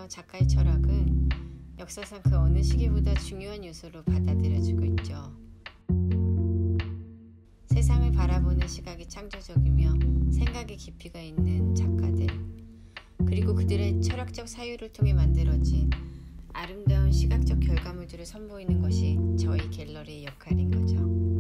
있어 작가의 철학은 역사상 그 어느 시기보다 중요한 요소로 받아들여지고 있죠. 세상을 바라보는 시각이 창조적이며 생각의 깊이가 있는 작가들, 그리고 그들의 철학적 사유를 통해 만들어진 아름다운 시각적 결과물들을 선보이는 것이 저희 갤러리의 역할인 거죠.